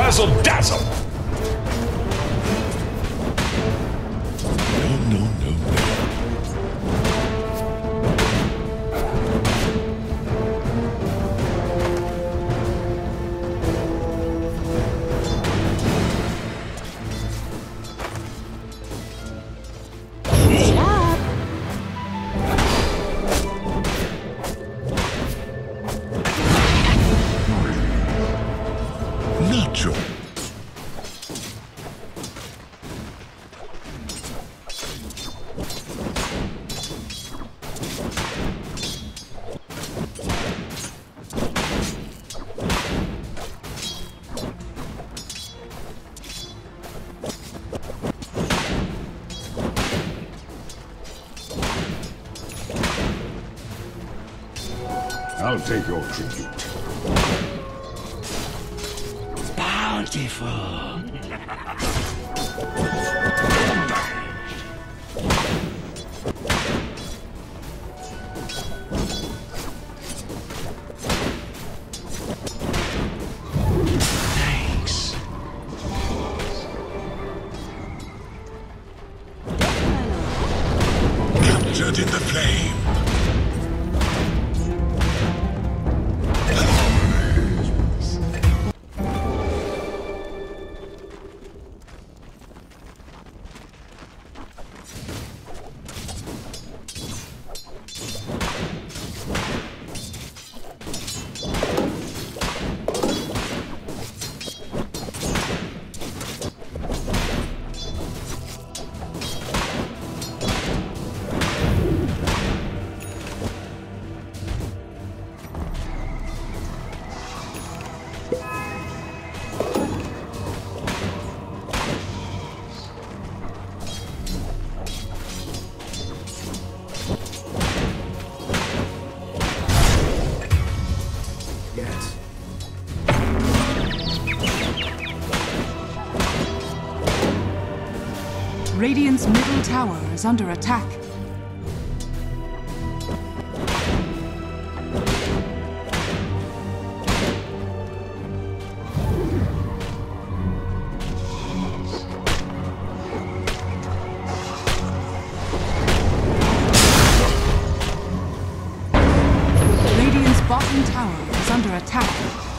Razzle dazzle! No. Nacho. I'll take your tribute. Bountiful. Thanks. Captured in the flame. Radiant's middle tower is under attack. Radiant's bottom tower is under attack.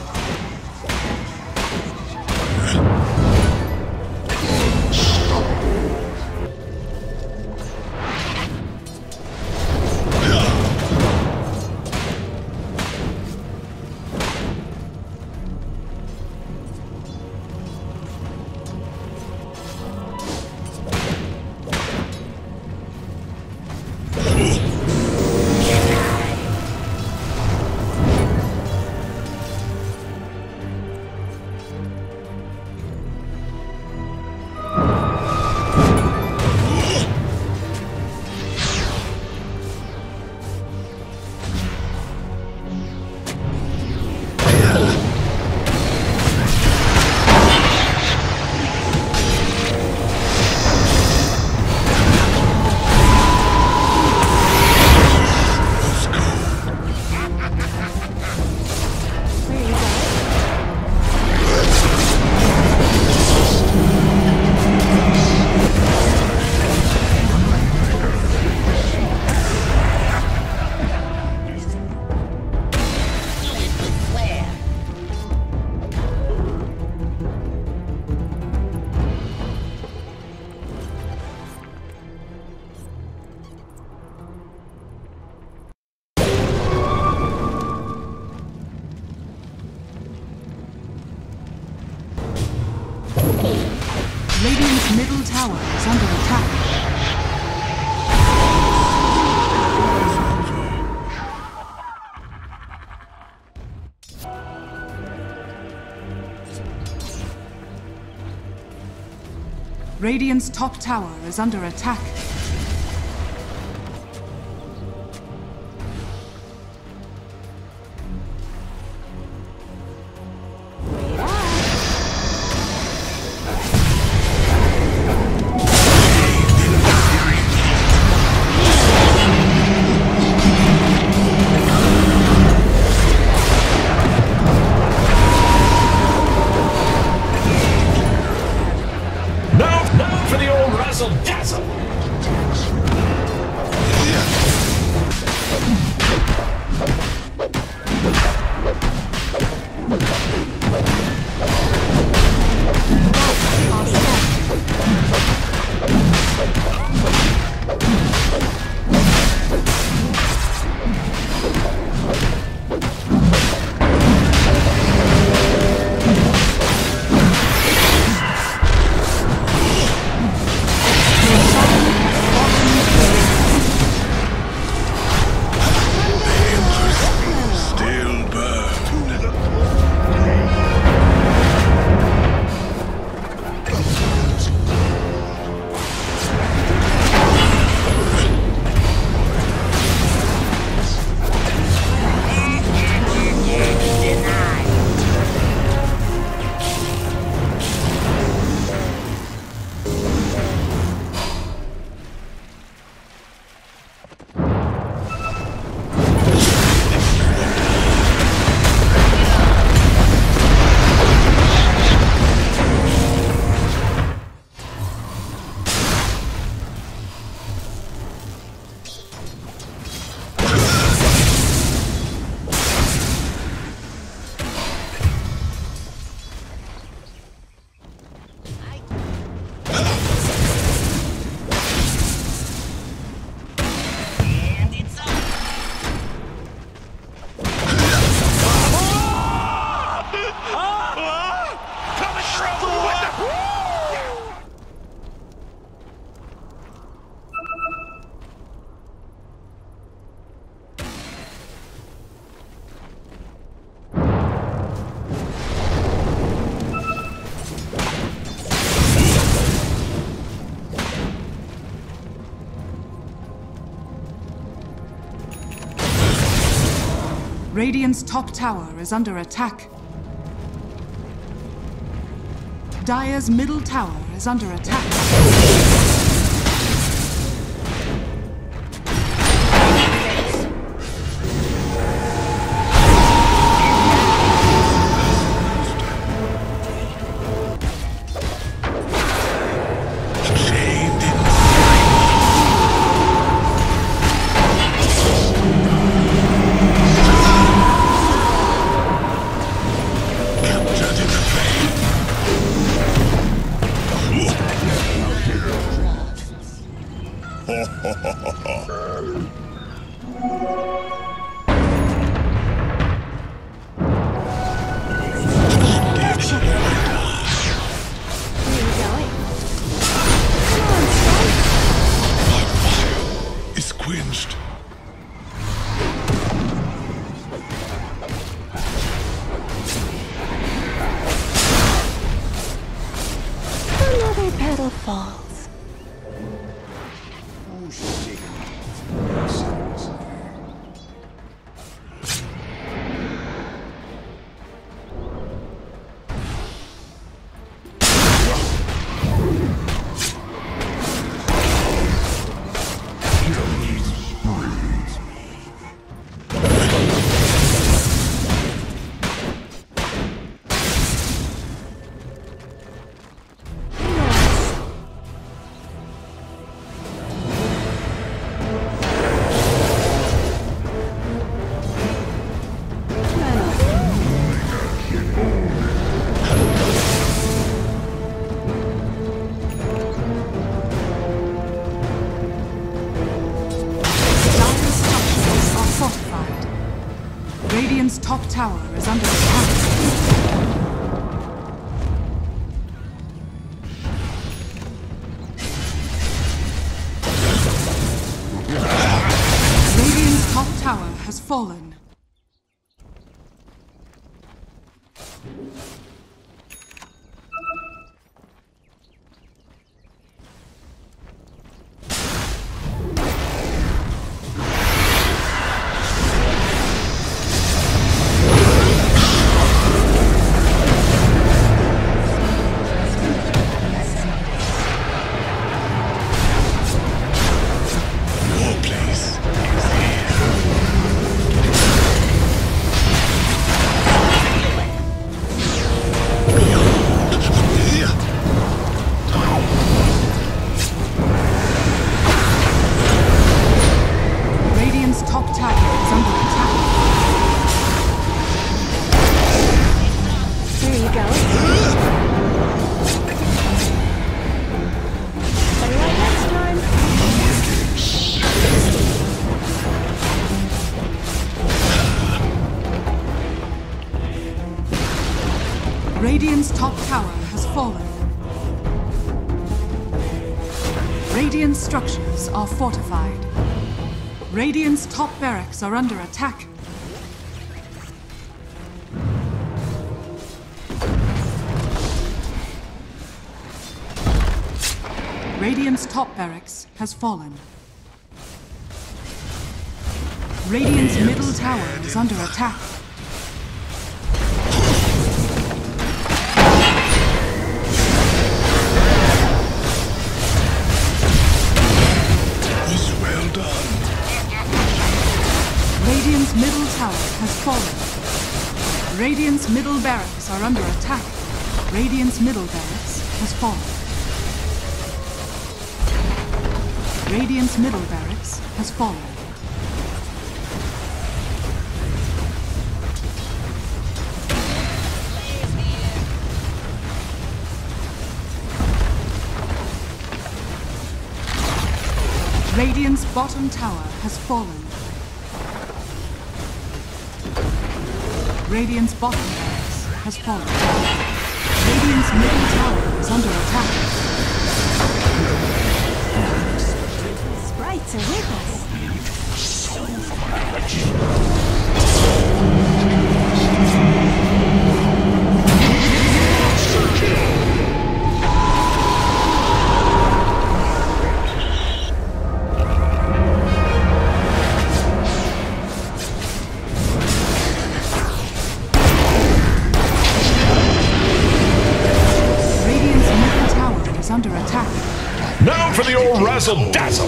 Radiant's middle tower is under attack. Radiant's top tower is under attack. Radiant's top tower is under attack. Dire's middle tower is under attack. Another petal falls. Radiant's top tower is under attack. Radiant's top tower has fallen. Radiant's top tower has fallen. Radiant structures are fortified. Radiant's top barracks are under attack. Radiant's top barracks has fallen. Radiant's middle tower is under attack. Radiant's middle tower has fallen. Radiant's middle barracks are under attack. Radiant's middle barracks has fallen. Radiant's middle barracks has fallen. Radiant's bottom tower has fallen. Radiant's bottom barracks has fallen. Radiant's middle tower is under attack. Sprites are with us. under attack. Now for the old razzle-dazzle!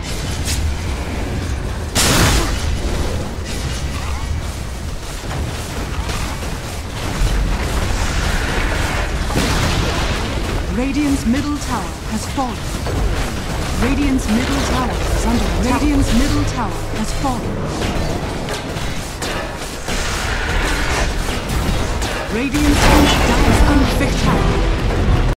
Radiant's middle tower has fallen. Radiant's middle tower is under attack. Radiant's middle tower has fallen. Radiant's unfit tower